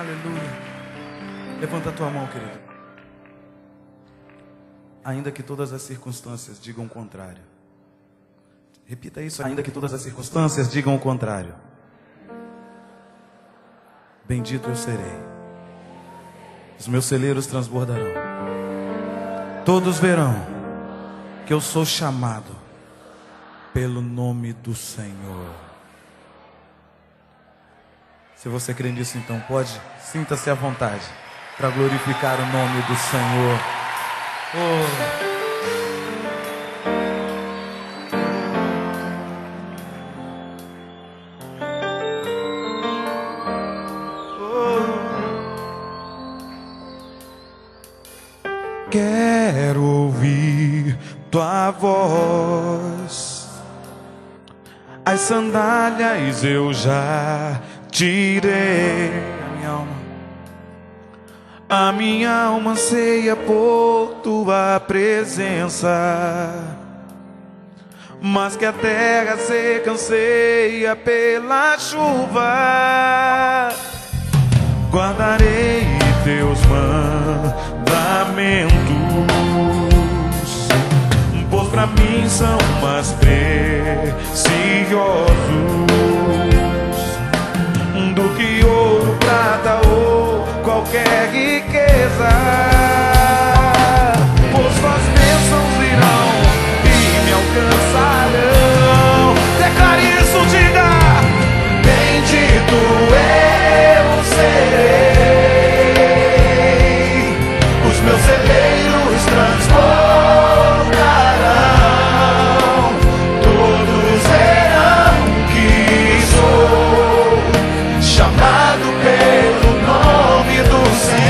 Aleluia. Levanta a tua mão, querido. Ainda que todas as circunstâncias digam o contrário. Repita isso. Ainda que todas as circunstâncias digam o contrário. Bendito eu serei. Os meus celeiros transbordarão. Todos verão que eu sou chamado pelo nome do Senhor. Se você crê nisso, então sinta-se à vontade para glorificar o nome do Senhor. Oh. Quero ouvir tua voz. As sandálias eu já tirei. A minha alma anseia por tua presença, mas que a terra seca anseia pela chuva. Guardarei teus mandamentos, pois pra mim são mais preciosos do que ouro, prata ou qualquer riqueza. Pois suas bênçãos virão e me alcançarão. Declare isso, diga: bendito eu serei, os meus celeiros transbordarão. Todos verão que sou chamado pelo nome do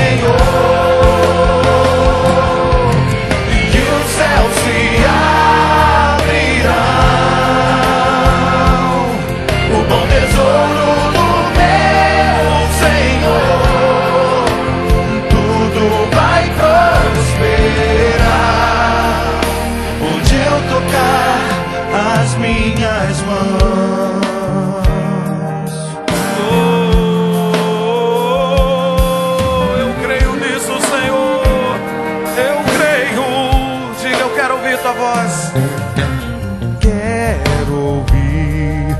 Senhor, e os céus se abrirão. O bom tesouro do meu Senhor, tudo vai prosperar onde eu tocar as minhas mãos. Eu creio nisso, Senhor. Eu creio. Diga: eu quero ouvir tua voz. Quero ouvir.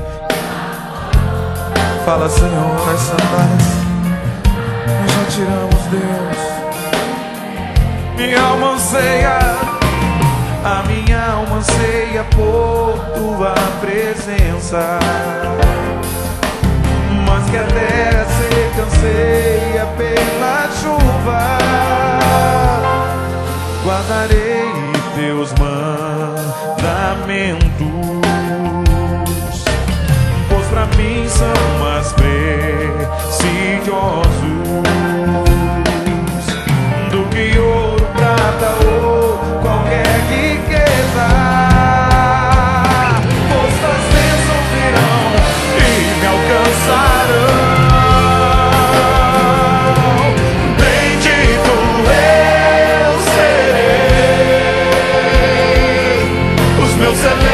Fala, Senhor, as sandálias nós já tiramos, Deus. Minha alma anseia, a minha alma anseia por tua presença, mas que a terra seca anseia pela chuva. Guardarei teus mandamentos, pois pra mim são mais preciosos do que ouro, prata ou qualquer riqueza. Pois tuas bênçãos virão e me alcançarão. Bendito eu serei, os meus celeiros